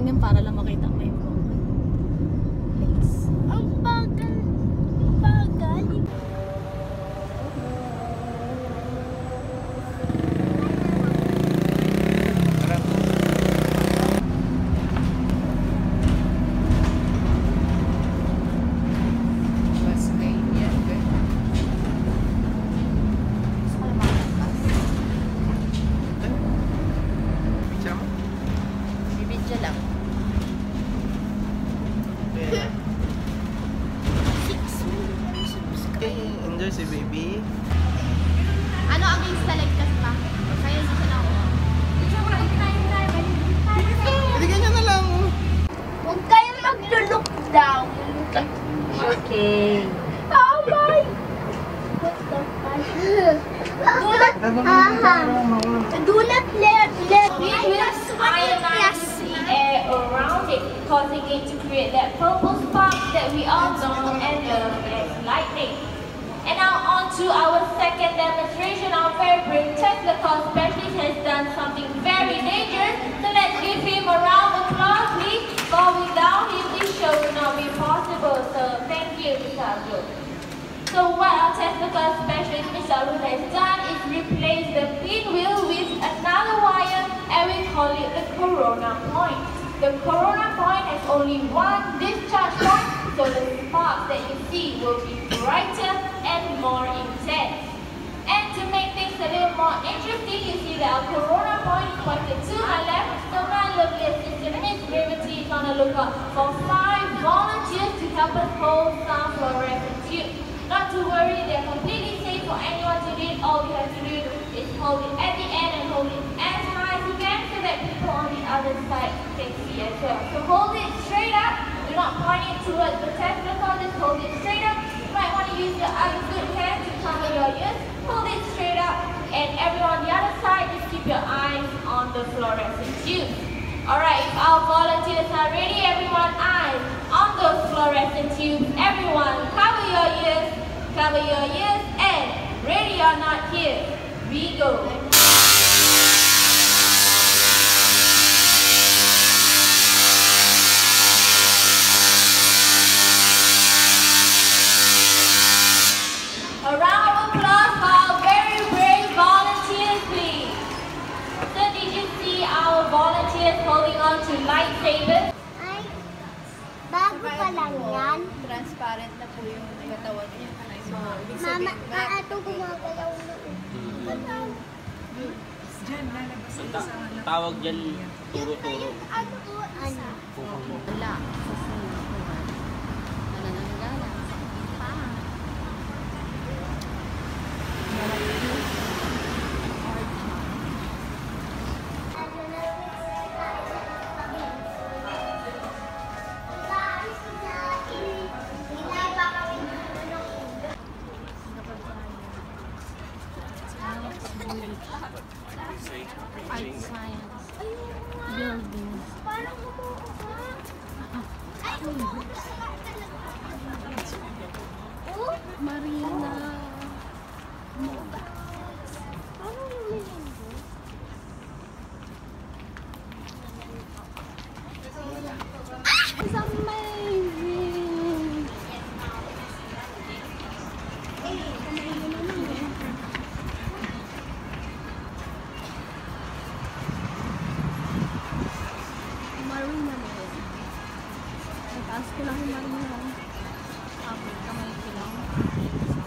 lang yun para lang makita mo yung place. Ang bagal. Bagal. Enjoy si baby. Ano ang Insta-like kasi pa? Kaya hindi siya nakuha. Hindi ganyan na lang. Huwag kayong mag-look down. Okay. Oh my! What the fuck? Do not let We will ionize the air around it, causing it to create that purple spark that we all know and love as lightning. And now on to our second demonstration. Our very brave Tesla car specialist has done something very dangerous. So let's give him a round of applause, please. For without him, this show would not be possible. So thank you, Mr. Abdul. So what our Tesla car specialist, Mr. Abdul, has done is replace the pinwheel with another wire, and we call it the corona point. The corona point has only one discharge point, so the sparks that you see will be brighter and more intense. And to make things a little more interesting, you see that our corona point is pointed to my left, so my lovely assistant Miss Rivety is on the lookout for 5 volunteers to help us hold some fluorescent tubes. Not to worry, they're completely safe for anyone to read. All you have to do is hold it at the end and hold it as high as you can so that people on the other side can see as well. So hold it straight up. Do not point it towards the Tesla car, just hold it straight up. You might want to use your other good hand to cover your ears. Hold it straight up. And everyone on the other side, just keep your eyes on the fluorescent tube. Alright, if our volunteers are ready, everyone, eyes on those fluorescent tubes. Everyone, cover your ears, and ready or not, here we go. A round of applause for our very brave volunteers, please. So did you see our volunteers holding on to lightsabers? Ay, bago pa lang yan. Transparent na po yung katawan niya. So, ibig Mama, sabihin, ito gumagalaw na. Diyan, lalabas ito sa anak. Tawag dyan, turo-turo. Ano po? Ano? wala. Sa sinukuhan. Nanananggala. Sa paa. Art science. Buildings. Parang makukuha. Ay, oh, Marina. parang lumilinggo. It's amazing. Marina mo rin. Nataas ko lang yung marina. Kamay ko lang.